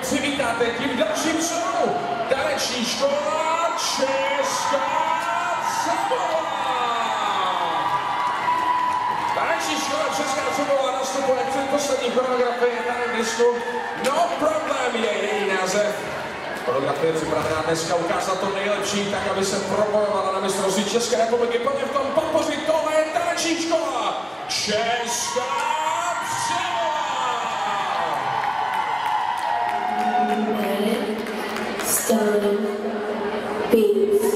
přivítáte tím dalším show. Taneční škola Česká Třebová. Taneční škola Česká Třebová nastupuje předposlední choreografie tanečníku No Problem je její název. Choreografie je připravená dneska ukázat to nejlepší, tak aby se propojovala na mistrovství České republiky. Plně v tom podpořit, tohle je taneční škola Česká Starting beats.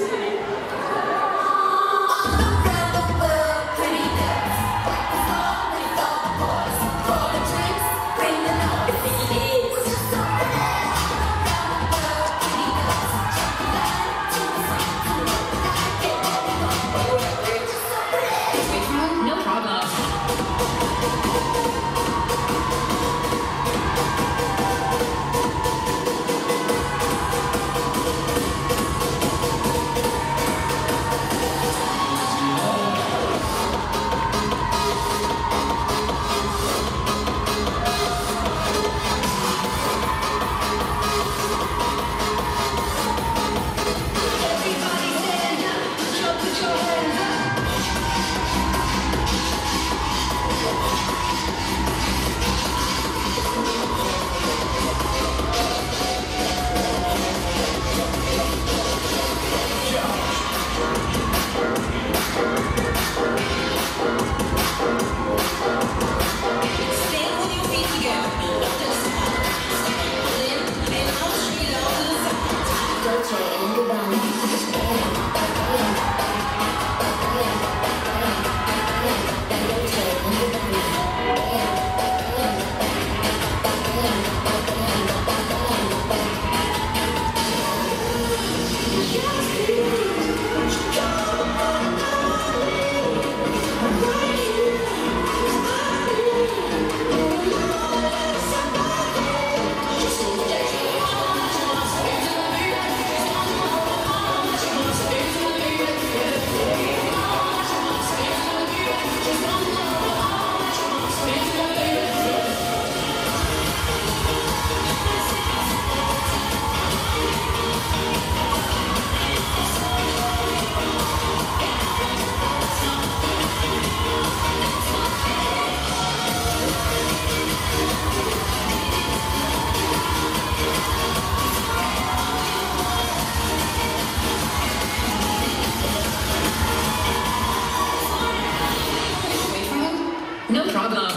No problem.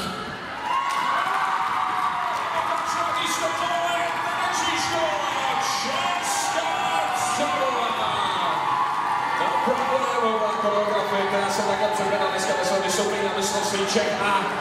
Choreografie, která se takhle předvedla dneska ve vystoupení na mistrovství Čech a